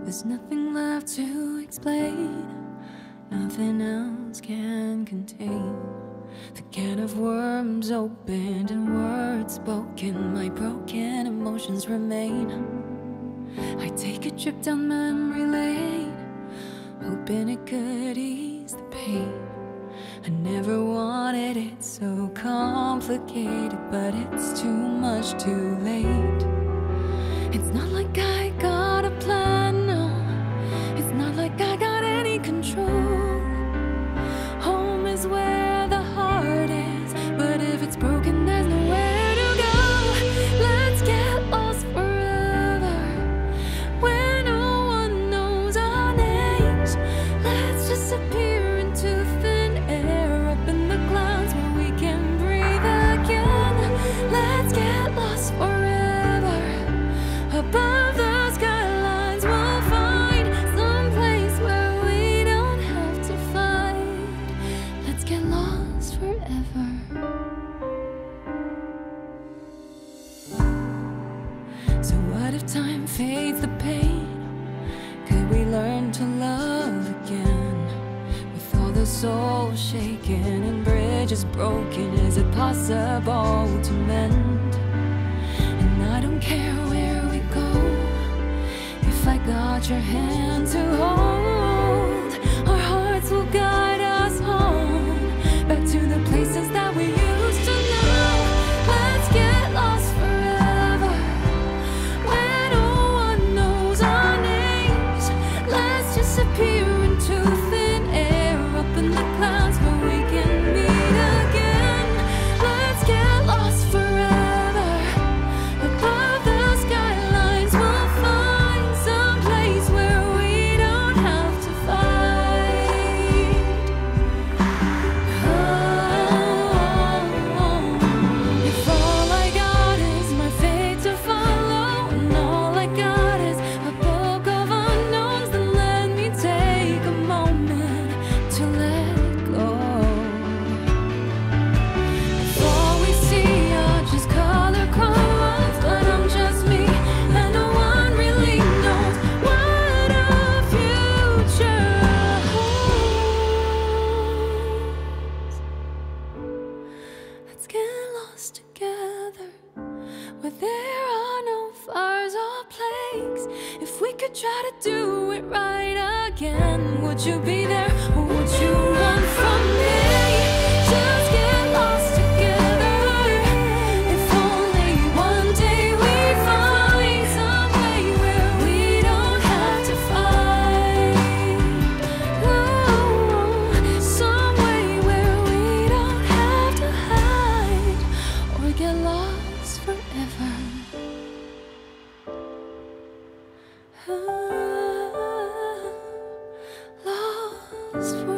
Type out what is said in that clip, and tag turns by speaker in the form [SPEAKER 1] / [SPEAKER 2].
[SPEAKER 1] There's nothing left to explain, nothing else can contain the can of worms opened and words spoken. My broken emotions remain. I take a trip down memory lane, hoping it could ease the pain. I never wanted it so complicated, but it's too much too late. It's not like I got a plan, no. It's not like I got any control. Home is where the heart is, but if it's broken, there's nowhere to go. Let's get lost forever, where no one knows our names. Let's disappear into thin air, up in the clouds where we can breathe again. Let's get lost forever, above the skylines we'll find some place where we don't have to fight. Let's get lost forever. So what if time fades the pain? Could we learn to love again? With all the soul shaken and bridges broken, is it possible to mend? And I don't care where we go, if I got your hand to hold, our hearts will guide us home, back to the places that we used to know. Let's get lost forever, where no one knows our names. Let's disappear into thin air, up in the clouds where we can meet again. Let's get lost forever, above the skylines we'll find some place where we don't have to fight. If all I got is my fate to follow, and all I got is a book of unknowns, then let me take a moment to let go. If all we see are just color crayons, but I'm just me, and no one really knows what our future holds. Let's get lost together, where there are no fires or plagues. If we could try to do it right again, would you be there, or would you run from me? Just get lost together. If only one day we find some way where we don't have to fight. Some way where we don't have to hide or get lost forever. Lost forever.